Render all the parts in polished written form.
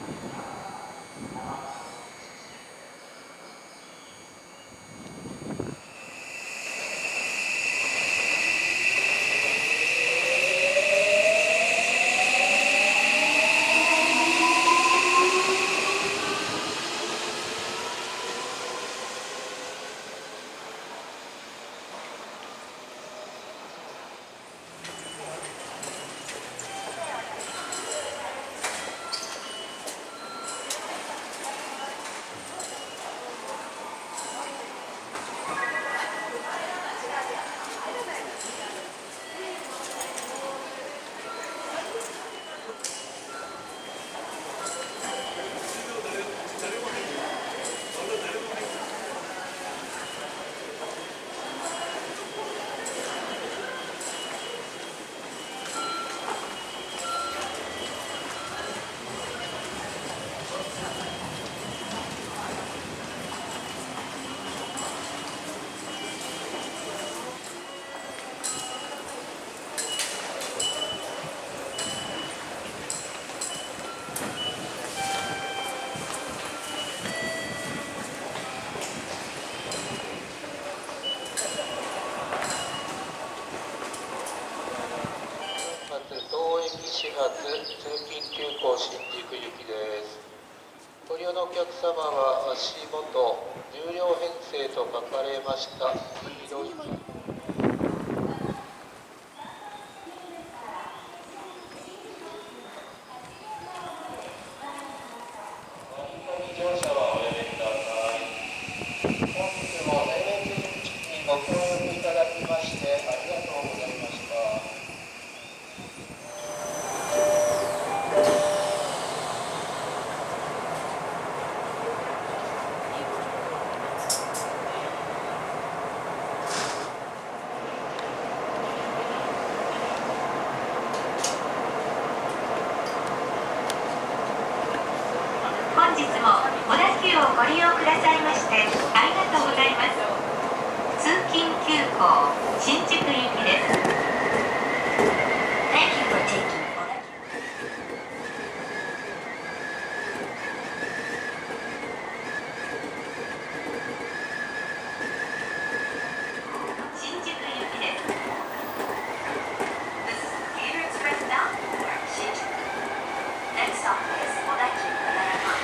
始発通勤急行新宿行きです。ご利用のお客様は足元10両編成と書かれました黄色い乗車はおやめください。本日も年末にご協力いただきましてありがとうございました。 本日も小田急をご利用くださいましてありがとうございます。通勤急行新宿行きです。Thank you for taking 新宿行きです。This is Commuter Express bound for 新宿。Next stop is 小田急小田山。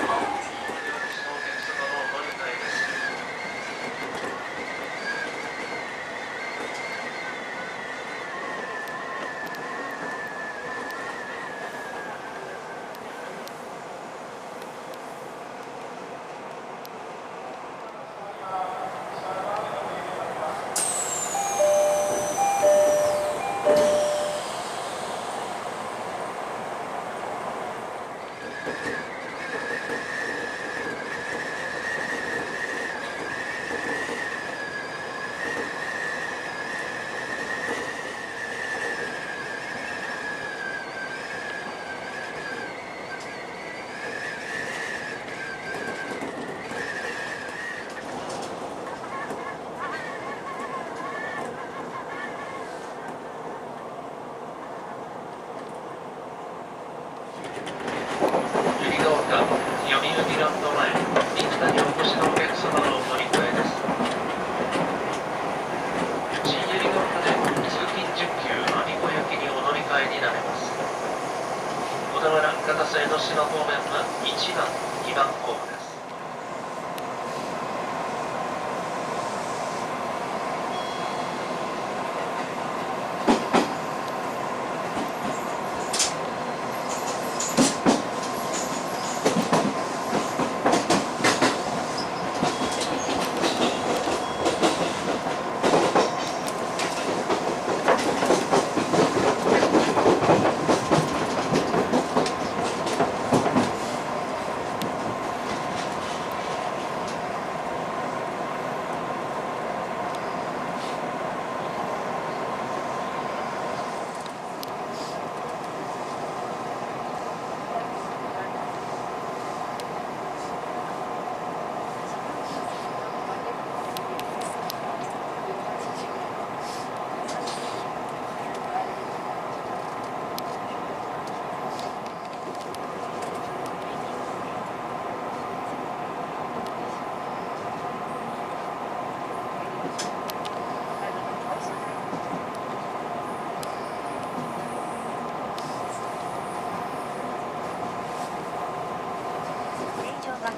読売ランド前、三田にお越しのお客様のお乗り換えです。新百合ヶ丘で通勤10急阿鼻子行きにお乗り換えになれます。小田原片瀬江ノ島方面は1番、2番ホームです。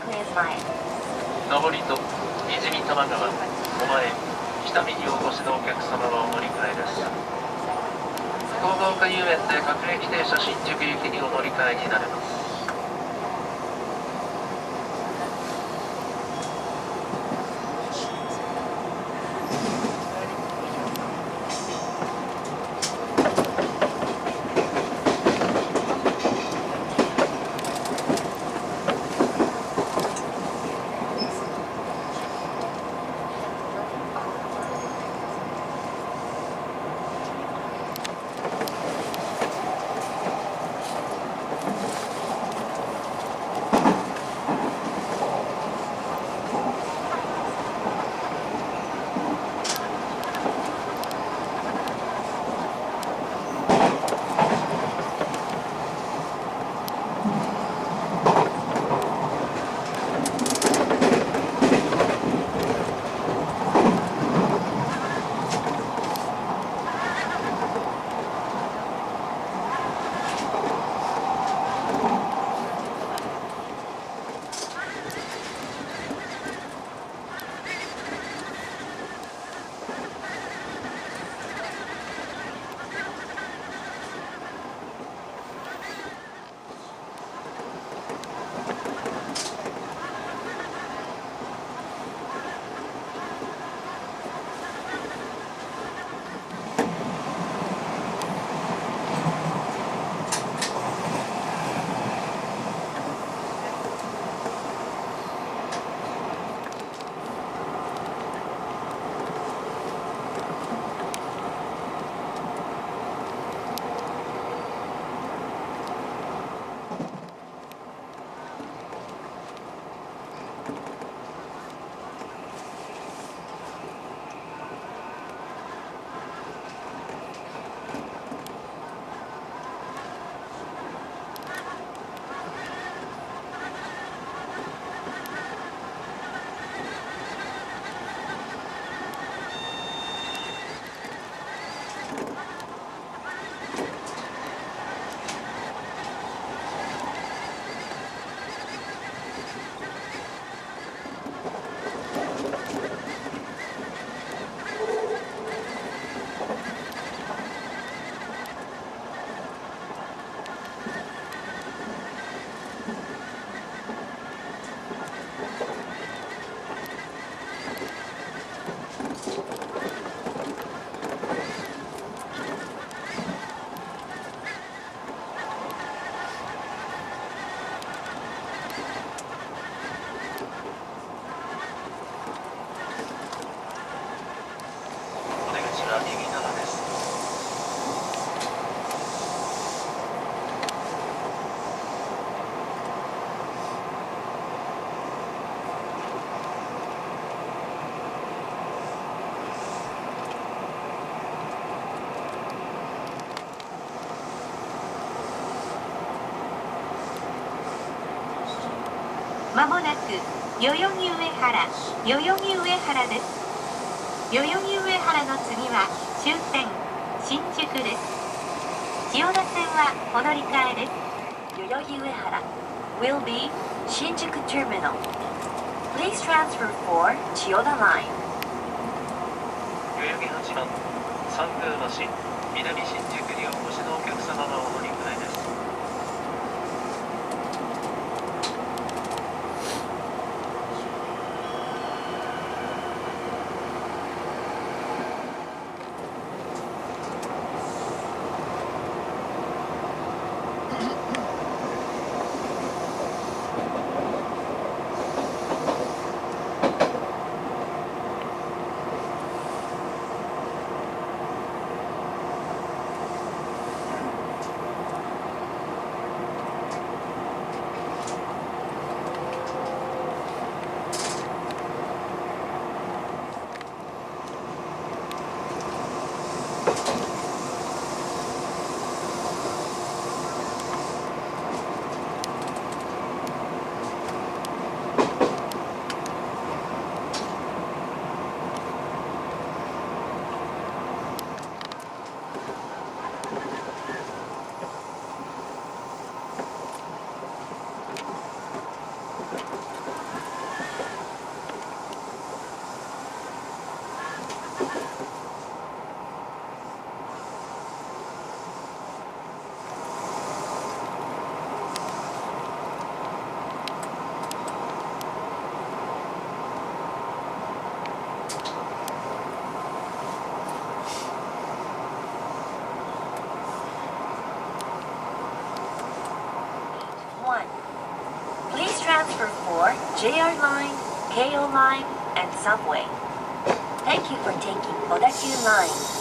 Japanese line. 上りと泉多摩川、狛江、北見にお越しのお客様はお乗り換えです。福岡遊園で各駅停車新宿行きにお乗り換えになれます。 まもなく代々木上原です。代々木上原の次は終点新宿です。千代田線はお乗り換えです。代々木上原 will be 新宿 terminal. Please transfer for 千代田 line. 代々木八番参宮橋南新宿にお越しのお客様はお乗り換えです。 transfer for JR Line, KO Line, and Subway. Thank you for taking Odakyu Line.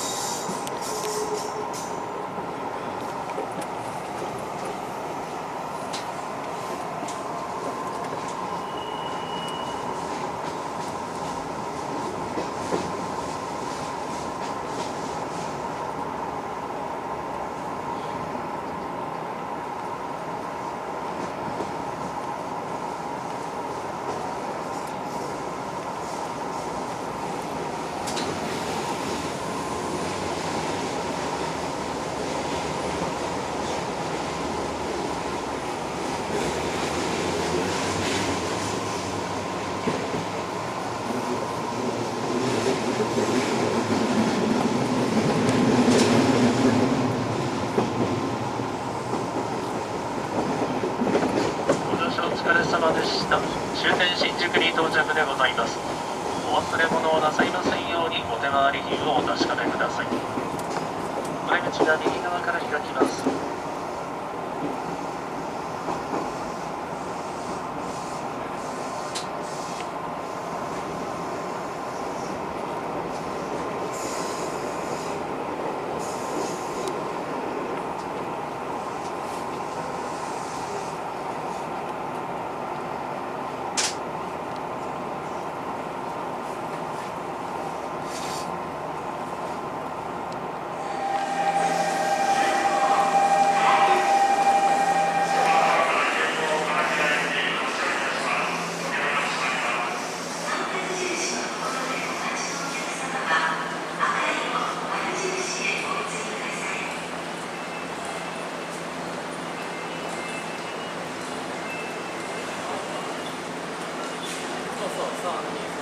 終点新宿に到着でございます。お忘れ物をなさいませんようにお手回り品をお確かめください。お出口が右側から開きます。 そうそうそう。